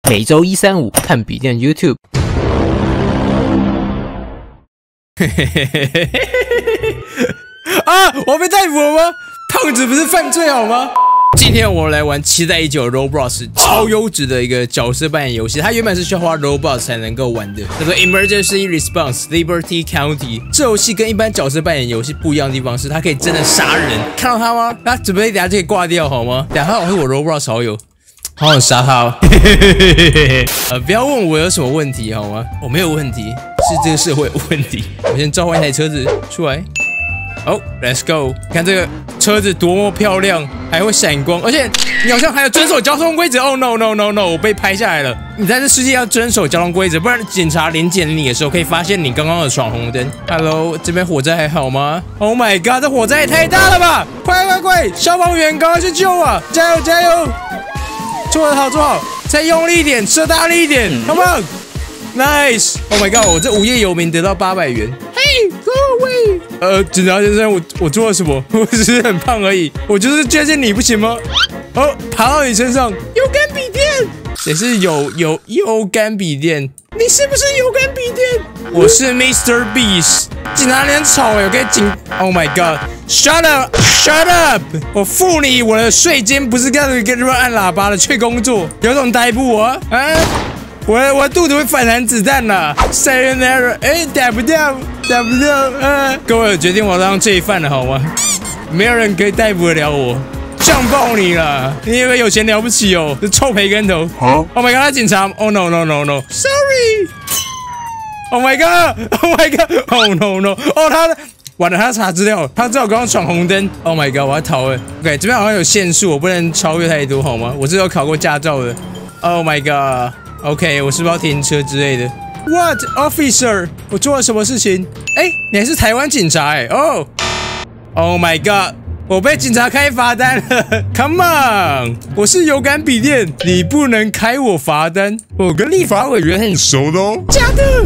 每周1、3、5看笔电 YouTube。 啊！我被逮捕了吗？胖子不是犯罪好吗？今天我们来玩期待已久的 Roblox 超优质的一个角色扮演游戏，它原本是需要花 Roblox 才能够玩的，叫做 Emergency Response Liberty County。这游戏跟一般角色扮演游戏不一样的地方是，它可以真的杀人。看到他吗？他准备等下就可以挂掉好吗？等下他好像是我 Roblox 好友。好想杀他哦！不要问我有什么问题好吗？我没有问题，是这个社会有问题。我先召唤一台车子出来。哦 ，Let's go！ 看这个车子多么漂亮，还会闪光，而且你好像还有遵守交通规则。Oh no no no no！ 我被拍下来了。你在这世界要遵守交通规则，不然警察临检你的时候可以发现你刚刚有闯红灯。Hello， 这边火灾还好吗 ？Oh my god， 这火灾也太大了吧！快！消防员赶快去救啊！加油加油！做得好，做好，再用力一点，射大力一点 ，Come on，Nice！ Oh my god， 我这无业游民得到800元。Hey， go away！ 警察先生，我做了什么？我只是很胖而已，我就是接近你不行吗？哦，爬到你身上，有杆笔电。谁是有杆笔电？你是不是有杆笔电？我是 Mr. Beast。警察脸丑哎，我可以Oh my god！Shut up！Shut up！ 我付你我的税金，不是跟人按喇叭的去工作，有种逮捕我啊！我的肚子会反弹子弹啦 ！Sayonara！ 打不掉！各位，我决定我当罪犯了好吗？没有人可以逮捕得了我。酱爆你了！你以为有钱了不起哦？这臭培根头 ！Oh my god！ 他警察 ！Oh no no no no！Sorry！Oh my god！Oh my god！Oh no no！ 哦，完了，他查资料，他知道我刚刚闯红灯。Oh my god！ 我要逃了。OK， 这边好像有限速，我不能超越太多好吗？我是有考过驾照的。Oh my god！OK， 我是不是要停车之类的 ？What officer？ 我做了什么事情？哎，你还是台湾警察哎！Oh my god！我被警察开罚单了 ，Come on！ 我是有杆笔电，你不能开我罚单。我跟立法委员很熟的哦。假的？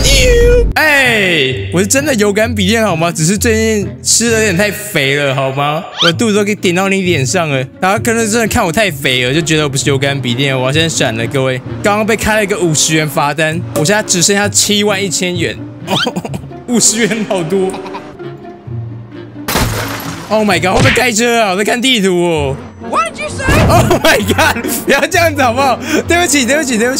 我是真的有杆笔电好吗？只是最近吃的有点太肥了好吗？我的肚子都给点到你脸上了，然后可能真的看我太肥了，就觉得我不是有杆笔电，我要先闪了各位。刚刚被开了一个50元罚单，我现在只剩下71000元，50元好多。Oh my god！ 会不会开车啊？我在看地图哦。What did you say? Oh my god！ 不要这样子好不好？对不起。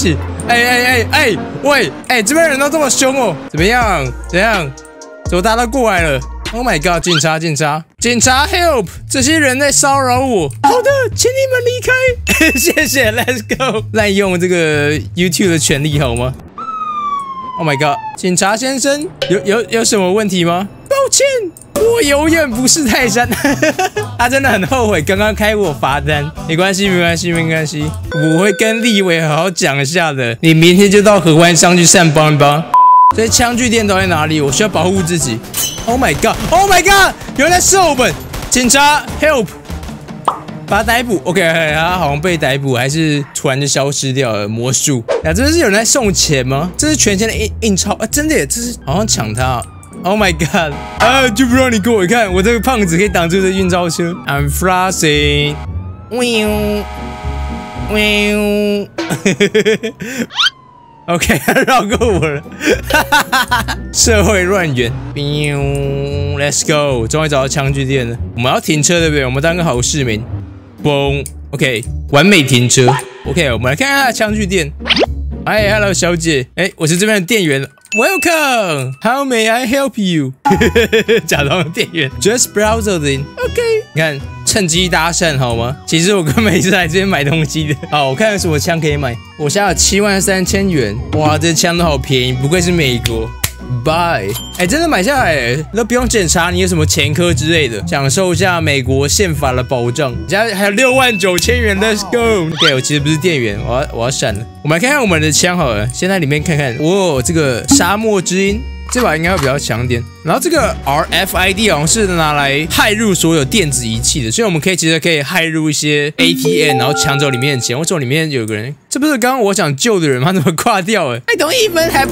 喂，这边人都这么凶哦。怎样？怎么大家都过来了 ？Oh my god！ 警察 ，help！ 这些人在骚扰我。好的，请你们离开。谢谢 ，Let's go！ 滥用这个 YouTube 的权利好吗 ？Oh my god！ 警察先生，有什么问题吗？抱歉。我永远不是泰山，他真的很后悔刚刚开我罚单。没关系，我会跟立委好好讲一下的。你明天就到河湾上去上班吧。这些枪具店都在哪里？我需要保护自己。Oh my god！ 有人在射我们！警察 ，help！ 把他逮捕。OK， 他好像被逮捕，还是突然就消失掉了？魔术。这边是有人在送钱吗？这是全钱的印钞啊！真的耶，这是好像抢他。Oh my god！ 就不让你给我看，我这个胖子可以挡住这运钞车。I'm flossing。OK， 绕过我了。社会乱源。Let's go！ 终于找到枪具店了。我们要停车对不对？我们当个好市民。嘣 ！OK， 完美停车。OK， 我们来看看枪具店。Hello， 小姐。我是这边的店员。Welcome. How may I help you? 假装店员 ，Just browsing. OK. 你看，趁机搭讪好吗？其实我根本是来这边买东西的。好，我看有什么枪可以买。我现在有73000元。哇，这枪都好便宜，不愧是美国。Buy， 真的买下来，都不用检查你有什么前科之类的，享受一下美国宪法的保障。现在还有69000元 ，Let's go。OK， 我其实不是店员，我要闪了。我们来看看我们的枪好了，先在里面看看。哦，这个沙漠之音。这把应该会比较强点，然后这个 RFID 好像是拿来駭入所有电子仪器的，所以我们其实可以駭入一些 ATM， 然后抢走里面的钱。为什么里面有个人？这不是刚刚我想救的人吗？怎么挂掉了 ？I don't even have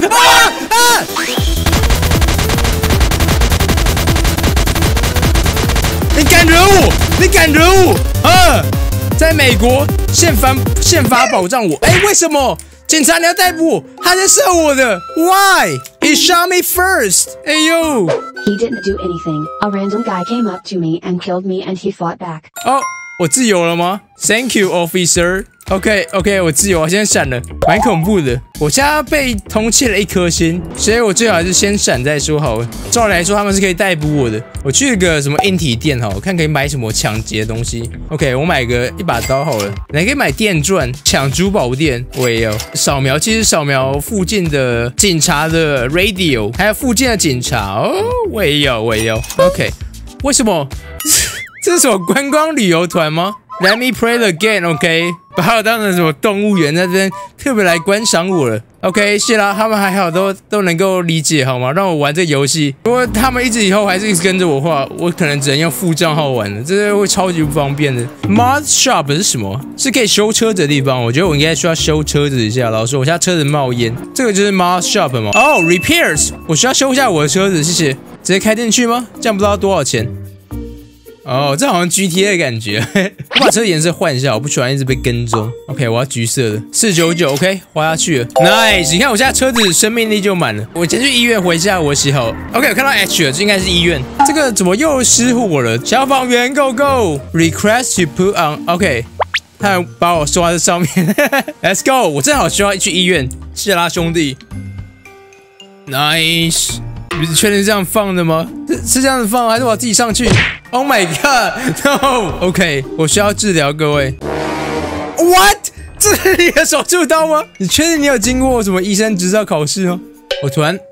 你敢惹我啊！ 在美国宪法保障我。哎，为什么？警察你要逮捕我？他在射我的 ，Why? He shot me first. 哎呦 He didn't do anything. A random guy came up to me and killed me, and he fought back. 哦，我自由了吗 ？Thank you, officer. OK， 我自由，我先闪了，蛮恐怖的。我现在被通缉了1颗星，所以我最好还是先闪再说好了。照理来说，他们是可以逮捕我的。我去了个什么硬体店哈，我看可以买什么抢劫的东西。OK， 我买个一把刀好了。你还可以买电钻，抢珠宝店。我也有扫描，其实扫描附近的警察的 radio， 还有附近的警察哦，我也有。OK， 为什么？这是什么观光旅游团吗？Let me play the game, OK？ 把我当成什么动物园在这边特别来观赏我了 ，OK？ 谢啦，他们还好都能够理解好吗？让我玩这游戏。如果他们以后还是一直跟着我的话，我可能只能用副账号玩了，这会超级不方便的。Mod Shop 是什么？是可以修车子的地方。我觉得我应该需要修车子一下。老实说，我现在车子冒烟，这个就是 Mod Shop 吗？哦 ，Repairs， 我需要修一下我的车子，谢谢。直接开进去吗？这样不知道多少钱。哦，这好像 GTA 的感觉。我把车颜色换一下，我不喜欢一直被跟踪。OK， 我要橘色的499 ，OK， 花下去了。Nice， 你看我现在车子生命力就满了。我先去医院回一下我喜好。OK， 我看到 H 了，这应该是医院。这个怎么又失火了？消防员 ，Go Go！Request to put on，OK， 他把我刷在上面。Let's go！ 我正好需要去医院。谢啦，兄弟。Nice。你是确定这样放的吗？是这样子放，还是我自己上去 ？Oh my god！No！OK， 我需要治疗，各位。What？ 这是你的手术刀吗？你确定你有经过什么医生执照考试吗？我突然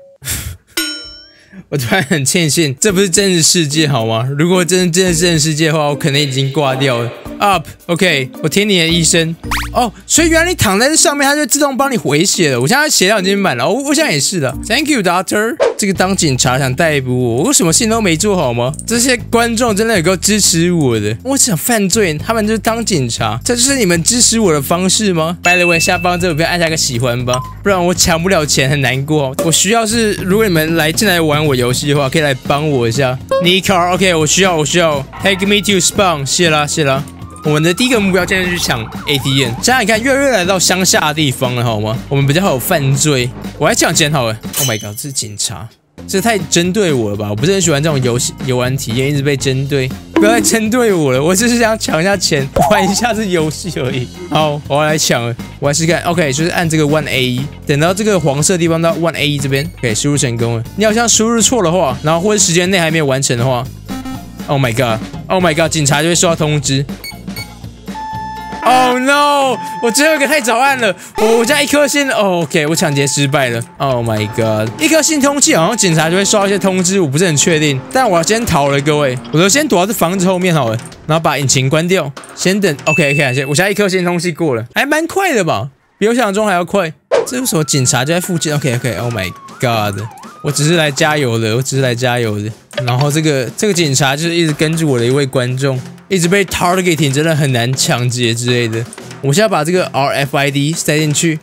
很庆幸，这不是真实世界好吗？如果真的是真实世界的话，我可能已经挂掉了。Up，OK， 我听你的医生。哦，所以原来你躺在这上面，它就自动帮你回血了。我现在血量已经满了，我现在也是的。Thank you, doctor。这个当警察想逮捕我，我什么事情都没做好吗？这些观众真的有够支持我的。我想犯罪，他们就当警察，这就是你们支持我的方式吗 ？By the way， 下方这个不要按下个喜欢吧，不然我抢不了钱，很难过。我需要是，如果你们进来玩我游戏的话，可以来帮我一下。Need car，OK， 我需要。Take me to spawn， 谢啦。我们的第一个目标现在是去抢 ATM。现在你看，越来到乡下的地方了，好吗？我们比较好犯罪。我来抢钱好了。Oh my god， 这是警察，这太针对我了吧？我不是很喜欢这种游玩体验，一直被针对。不要再针对我了，我只是想抢一下钱，玩一下这游戏而已。好，我要来抢了。我来试看 ，OK， 就是按这个 1A， 等到这个黄色地方到 1A 这边，可以输入成功了。你好像输入错的话，然后或者时间内还没有完成的话 ，Oh my god， 警察就会收到通知。Oh no！ 我最后一个太早按了，我加1颗星。OK， 我抢劫失败了。Oh my god！ 1颗星通缉，好像警察就会收到一些通知，我不是很确定。但我要先逃了，各位，我就先躲到这房子后面好了，然后把引擎关掉，先等。OK， 我现在1颗星通缉过了，还蛮快的吧？比我想象中还要快。这为什么警察就在附近 ？OK，Oh my god！ 我只是来加油的，然后这个警察就是一直跟着我的一位观众。一直被 targeting， 真的很难抢劫之类的。我现在把这个 RFID 塞进去，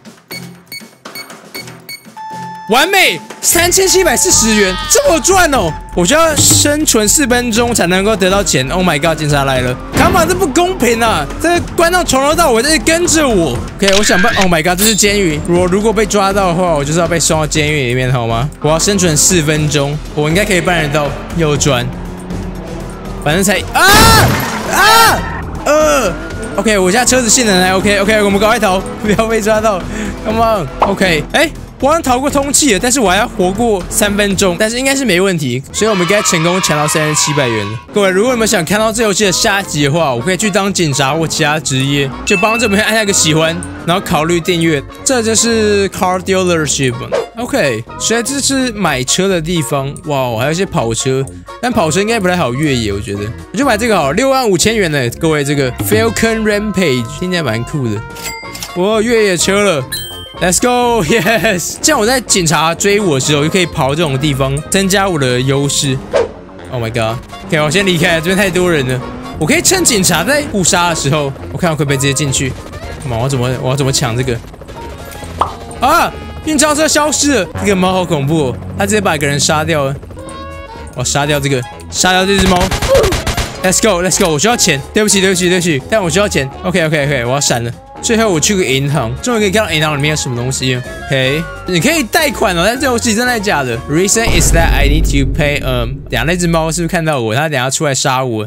完美，3740元，这么赚哦！我需要生存4分钟才能够得到钱。Oh my god， 警察来了 ，Come on， 这不公平啊！这个观众从头到尾在跟着我。OK， 我想办 ，Oh my god， 这是监狱。如果被抓到的话，我就是要被送到监狱里面，好吗？我要生存4分钟，我应该可以办得到。右转，反正才OK， 我现在车子性能还 OK， 我们赶快逃，不要被抓到 ，Come on，OK， 我好像逃过通缉了，但是我还要活过3分钟，但是应该是没问题，所以我们应该成功抢到3700元了。各位，如果你们想看到这游戏的下集的话，我可以去当警察或其他职业，就帮这边按下个喜欢，然后考虑订阅。这就是 Car Dealership。OK， 所以这是买车的地方。哇，还有一些跑车，但跑车应该不太好越野，我觉得。我就买这个好，65000元的。各位，这个 Falcon Rampage 听起来蛮酷的。我越野车了。Let's go, yes！ 这样我在警察追我的时候，就可以跑这种地方，增加我的优势。Oh my god！ OK， 我先离开了，这边太多人了。我可以趁警察在互杀的时候，我看我可不可以直接进去。我要怎么抢这个？啊！运钞车消失了，这个猫好恐怖哦，它直接把一个人杀掉了。我杀掉这只猫。 Let's go， 我需要钱。对不起，但我需要钱。OK， 我要闪了。最后我去个银行，终于可以看到银行里面有什么东西了。OK， 你可以贷款哦，但这游戏真的假的 ？Reason is that I need to pay。等下那只猫是不是看到我？它等下出来杀我。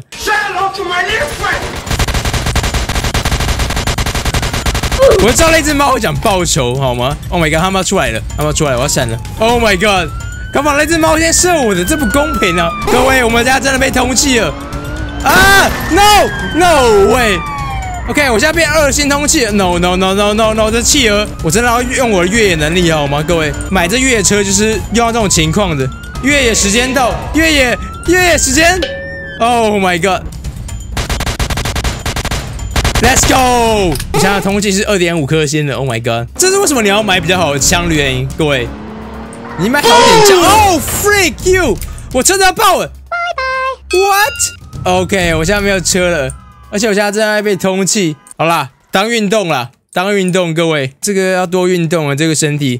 我知道那只猫会讲报仇，好吗 ？Oh my god， 它们要出来了，我要闪了。Oh my god， 干嘛那只猫先射我的？这不公平啊！各位，我们家真的被通缉了啊 ！No way。OK， 我现在变2星通缉了 ！No， 这企鹅，我真的要用我的越野能力好吗？各位，买这越野车就是用到这种情况的。越野时间到，越野时间 ！Oh my god！Let's go！ 你想想，通缉是2.5颗星的 ，Oh my god！ 这是为什么你要买比较好的枪的原因，各位，你买好点枪。Oh freak you！ 我车子要爆了。拜拜。What？ OK， 我现在没有车了，而且我现在正在被通缉。好啦，当运动，各位，这个要多运动啊，这个身体。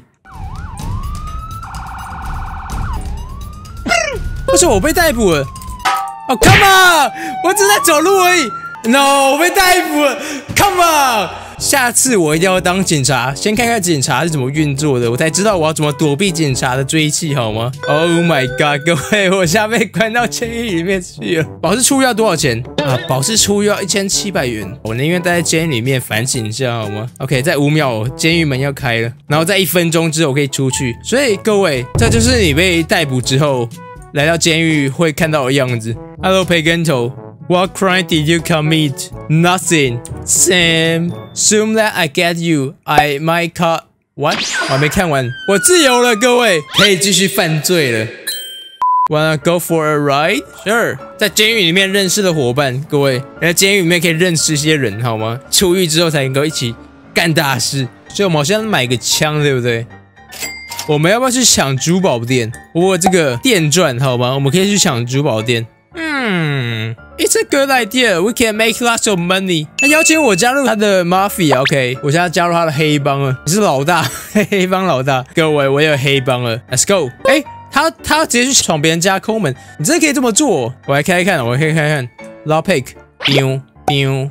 为什么我被逮捕了？哦 ，Come on！ 我只在走路而已。No， 我被逮捕了 ！Come on！ 下次我一定要当警察，先看看警察是怎么运作的，我才知道我要怎么躲避警察的追击，好吗 ？Oh my god， 各位，我现在被关到监狱里面去了。保释出狱要多少钱啊？保释出狱要1700元，我宁愿待在监狱里面反省一下，好吗 ？OK， 在5秒，监狱门要开了，然后在1分钟之后我可以出去。所以各位，这就是你被逮捕之后来到监狱会看到的样子。Hello， 培根头。What crime did you commit? Nothing. Sam. Assume that I get you. I might cut. What? 我还没看完。我自由了，各位，可以继续犯罪了。Wanna go for a ride? Sure. 在监狱里面认识的伙伴，各位，在监狱里面可以认识一些人，好吗？出狱之后才能够一起干大事。所以我们好像买个枪，对不对？我们要不要去抢珠宝店？我有这个电钻，好吗？我们可以去抢珠宝店。It's a good idea. We can make lots of money. 他邀请我加入他的 mafia. OK， 我现在加入他的黑帮了。你是老大，黑帮老大。各位，我有黑帮了。Let's go. 他直接去闯别人家抠门，你真的可以这么做？我来开看，Law pick. Nailed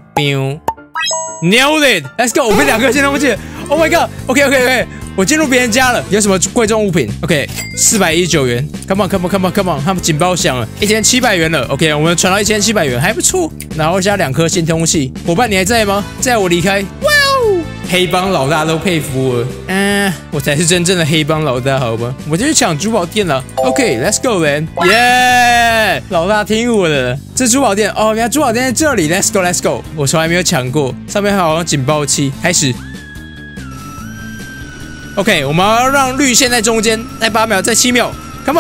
it. Let's go. 我被2颗星通缉。Oh my god. OK。我进入别人家了，有什么贵重物品 ？OK，419元 ，Come on， 他们警报响了，1700元了 ，OK， 我们传到1700元，还不错。然后加2颗星通缉，伙伴你还在吗？在我离开，哇哦，黑帮老大都佩服我，我才是真正的黑帮老大，好吧？我就去抢珠宝店了 ，OK，Let's go then， 耶，老大听我的，这珠宝店哦，原来珠宝店在这里 ，Let's go， 我从来没有抢过，上面好像警报器，开始。OK， 我们要让绿线在中间，在8秒，在7秒 ，Come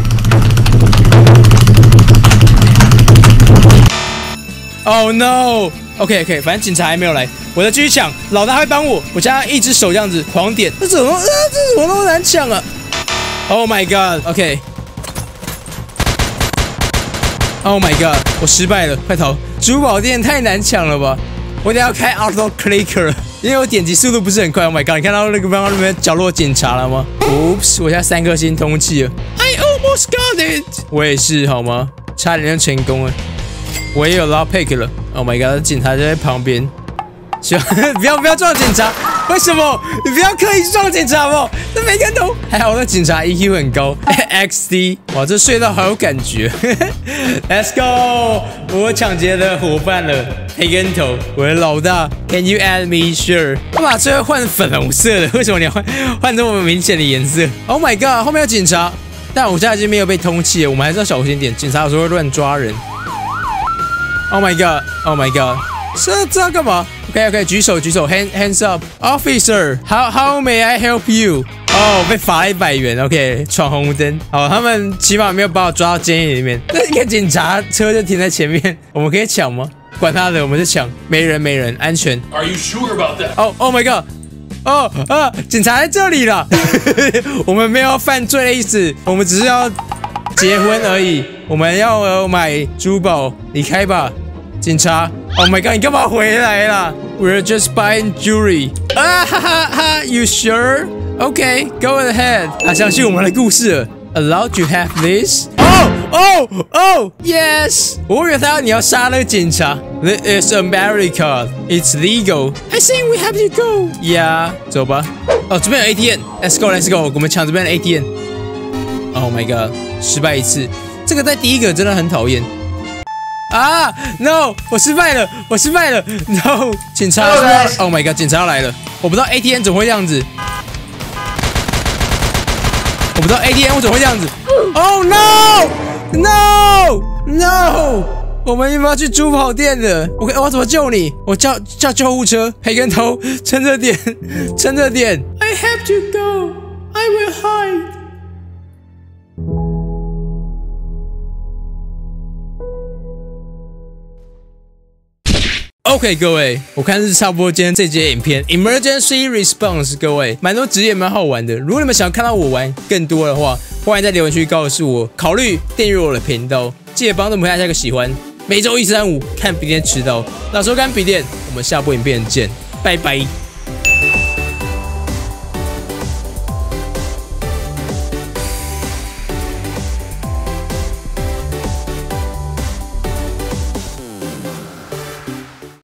on！Oh no！OK， 反正警察还没有来，我再继续抢，老大会帮我。我现在一只手这样子狂点，这怎么那么难抢啊 ？Oh my god！OK。Oh my god！ 我失败了，快逃！珠宝店太难抢了吧？我得要开 auto clicker 了。因为我点击速度不是很快 ，Oh my god！ 你看到那个刚刚那边角落警察了吗 ？Oops！ 我现在3颗星通缉了 ，I almost got it！ 我也是好吗？差点就成功了，我也有 law pick 了 ，Oh my god！ 警察就在旁边，不要撞警察！为什么？你不要刻意撞警察哦！这没看懂。还好那警察 EQ 很高 ，XD！ 哇，这隧道好有感觉。Let's go！ 我抢劫了伙伴了，培根头，我的老大。Can you add me? Sure。我把车换粉红色的，为什么你要换这么明显的颜色 ？Oh my god！ 后面有警察，但我现在已经没有被通缉了，我们还是要小心点。警察有时候会乱抓人。Oh my god！Oh my god！ 这要干嘛 ？OK， 举手 ，hands up，Officer，how may I help you？ 哦，被罚了100元 ，OK， 闯红灯。好，他们起码没有把我抓到监狱里面。那一个警察车就停在前面，我们可以抢吗？管他的，我们就抢，没人，安全。 Are you sure about that？ Oh my god！ 警察在这里了。我们没有犯罪的意思，我们只是要结婚而已。我们要买珠宝，离开吧。警察 ，Oh my god， 你干嘛回来啦 ？We're just buying jewelry。You sure？Okay, go ahead。他相信我们的故事了。Allowed to have this？ 哦， Yes！ 我以为你要杀那个警察。This is America. It's legal. I think we have to go. Yeah， 走吧。哦，这边有 ATM。Let's go，Let's go。我们抢这边的 ATM。Oh my god， 失败一次。这个在第一个真的很讨厌。啊 ！No， 我失败了。No， 警察 ！Oh my god， 警察要来了。我不知道 ATM 怎么会这样子。我不知道 ATM 怎么会这样子。Oh no！ 我们要不要去珠宝店了？我要怎么救你？我叫救护车。培根头，撑着点。I have to go. I will hide. OK， 各位，我看是差不多今天这节影片 Emergency Response， 各位蛮多职业蛮好玩的。如果你们想看到我玩更多的话，欢迎在留言区告诉我，考虑订阅我的频道，记得帮助我们下个喜欢。每周1、3、5看笔电迟到，老周干笔电，我们下部影片见，拜拜。